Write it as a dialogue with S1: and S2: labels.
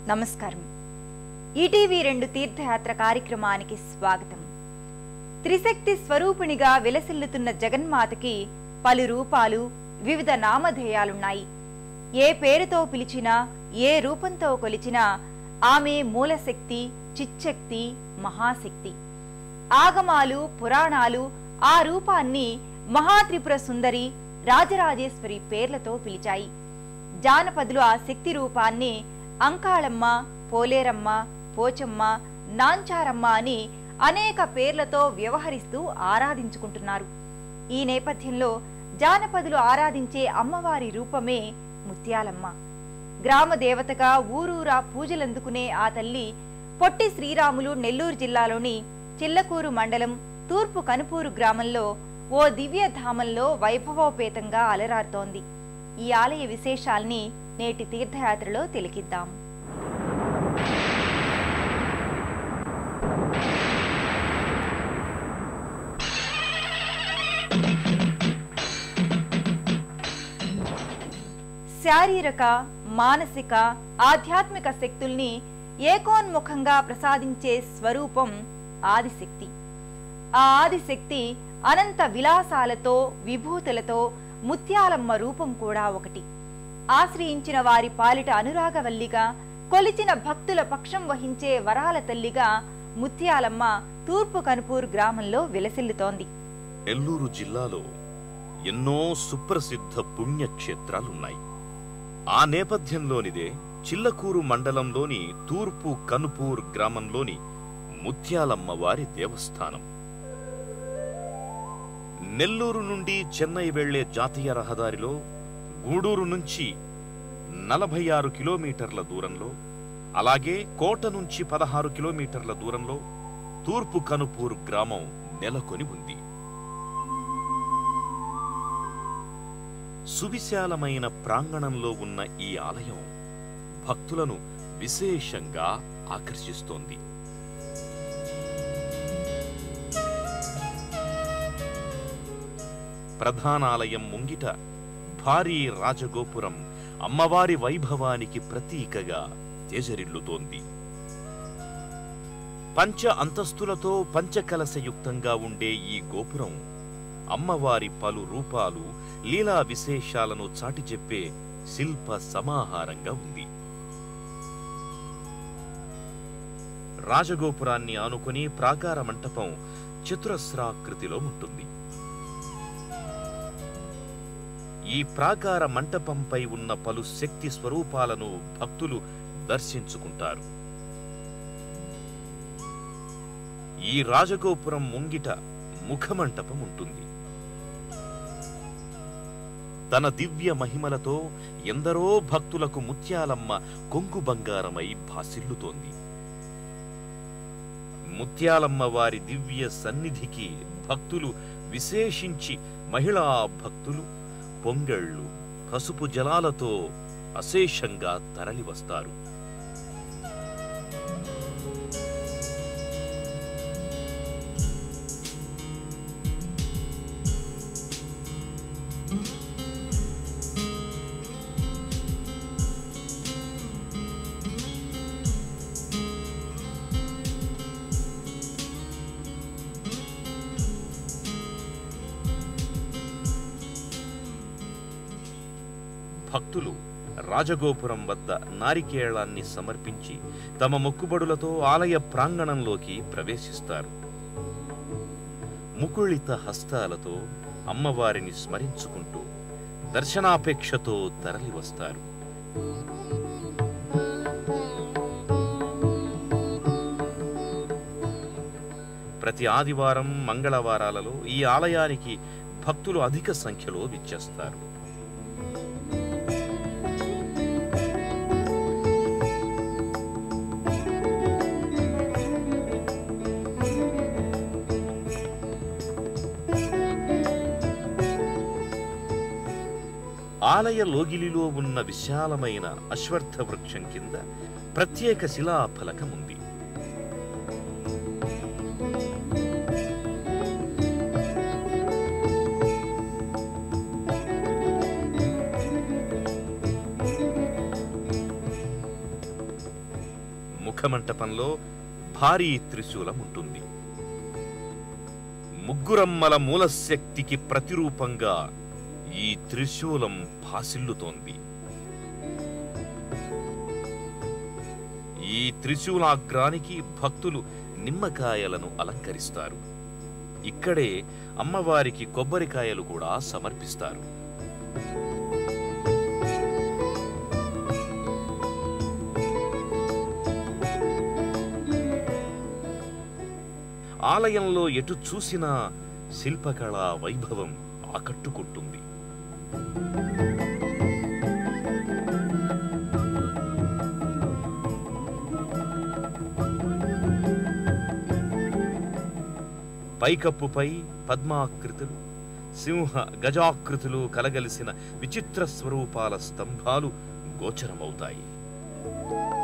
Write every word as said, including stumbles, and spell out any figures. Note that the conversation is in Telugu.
S1: నమస్కారం. ఈటీవీ రెండు తీర్థయాత్ర కార్యక్రమానికి స్వాగతం. త్రిశక్తి స్వరూపిణిగా విలసిల్లుతున్న జగన్మాతకి పలు రూపాలు, వివిధ నామధేయాలున్నాయి. ఏ పేరుతో పిలిచినా, ఏ రూపంతో కొలిచినా ఆమె మూలశక్తి, చిచ్చక్తి, మహాశక్తి. ఆగమాలు, పురాణాలు ఆ రూపాన్ని మహాత్రిపుర సుందరి, రాజరాజేశ్వరి పేర్లతో పిలిచాయి. జానపదులు ఆ శక్తి రూపాన్ని అంకాళమ్మ, పోలేరమ్మ, పోచమ్మ, నాంచారమ్మ అని అనేక పేర్లతో వ్యవహరిస్తూ ఆరాధించుకుంటున్నారు. ఈ నేపథ్యంలో జానపదులు ఆరాధించే అమ్మవారి రూపమే ముత్యాలమ్మ. గ్రామ దేవతగా ఊరూరా పూజలందుకునే ఆ తల్లి పొట్టి శ్రీరాములు నెల్లూరు జిల్లాలోని చిల్లకూరు మండలం తూర్పు కనుపూరు గ్రామంలో ఓ దివ్యధామంలో వైభవోపేతంగా అలరారుతోంది. ఈ ఆలయ విశేషాల్ని నేటి తీర్థయాత్రలో తిలకిద్దాం. శారీరక, మానసిక, ఆధ్యాత్మిక శక్తుల్ని ఏకోన్ముఖంగా ప్రసాదించే స్వరూపం ఆదిశక్తి. ఆ ఆదిశక్తి అనంత విలాసాలతో, విభూతులతో ముత్యాలమ్మ రూపం కూడా ఒకటి. ఆశ్రయించిన వారి పాలిట అనురాగవల్లిగా, కొలిచిన భక్తుల పక్షం వహించే వరాల తల్లిగా ముత్యాలమ్మ తూర్పు కనుపూరు గ్రామంలో విలసిల్లుతోంది.
S2: నెల్లూరు జిల్లాలో ఎన్నో సుప్రసిద్ధ పుణ్యక్షేత్రాలున్నాయి. ఆ నేపథ్యంలోనిదే చిల్లకూరు మండలంలోని తూర్పు కనుపూర్ గ్రామంలోని ముత్యాలమ్మ వారి దేవస్థానం. నెల్లూరు నుండి చెన్నై వెళ్లే జాతీయ రహదారిలో గూడూరు నుంచి నలభై ఆరు కిలోమీటర్ల దూరంలో, అలాగే కోట నుంచి పదహారు కిలోమీటర్ల దూరంలో తూర్పు కనుపూర్ గ్రామం నెలకొని ఉంది. సువిశాలమైన ప్రాంగణంలో ఉన్న ఈ ఆలయం భక్తులను విశేషంగా ఆకర్షిస్తోంది. ప్రధానాలయం ముంగిట భారీ రాజగోపురం అమ్మవారి వైభవానికి ప్రతీకగా తేజరిల్లుతోంది. పంచ అంతస్తులతో పంచకలశయుక్తంగా ఉండే ఈ గోపురం అమ్మవారి పలు రూపాలు, లీలా విశేషాలను చాటిచెప్పే శిల్ప సమాహారంగా ఉంది. రాజగోపురాన్ని ఆనుకుని ప్రాకార మంటపం చతురస్రాకృతిలో ఉంటుంది. ఈ ప్రాకార మంటపంపై ఉన్న పలు శక్తి స్వరూపాలను భక్తులు దర్శించుకుంటారు. ఈ రాజగోపురం ముంగిట ముఖమంటపం ఉంటుంది. తన దివ్య మహిమలతో ఎందరో భక్తులకు ముత్యాలమ్మ కొంగు బంగారమై భాసిల్లుతోంది. ముత్యాలమ్మ వారి దివ్య సన్నిధికి భక్తులు, విశేషించి మహిళా భక్తులు పొంగళ్ళు, పసుపు జలాలతో అశేషంగా తరలివస్తారు. భక్తులు రాజగోపురం వద్ద నారికేళాన్ని సమర్పించి తమ మొక్కుబడులతో ఆలయ ప్రాంగణంలోకి ప్రవేశిస్తారు. ముకుళిత హస్తాలతో అమ్మవారిని స్మరించుకుంటూ దర్శనాపేక్షతో తరలివస్తారు. ప్రతి ఆదివారం, మంగళవారాలలో ఈ ఆలయానికి భక్తులు అధిక సంఖ్యలో విచ్చేస్తారు. ఆలయ లోగిలిలో ఉన్న విశాలమైన అశ్వత్థ వృక్షం కింద ప్రత్యేక శిలాఫలకం ఉంది. ముఖమంటపంలో భారీ త్రిశూలం ఉంటుంది. ముగ్గురమ్మల మూలశక్తికి ప్రతిరూపంగా ఈ త్రిశూలం భాసిల్లుతోంది. ఈ త్రిశూలాగ్రానికి భక్తులు నిమ్మకాయలను అలంకరిస్తారు. ఇక్కడే అమ్మవారికి కొబ్బరికాయలు కూడా సమర్పిస్తారు. ఆలయంలో ఎటు చూసినా శిల్పకళా వైభవం ఆకట్టుకుంటుంది. పైకప్పుపై పద్మాకృతులు, సింహ గజాకృతులు కలగలిసిన విచిత్ర స్వరూపాల స్తంభాలు గోచరమవుతాయి.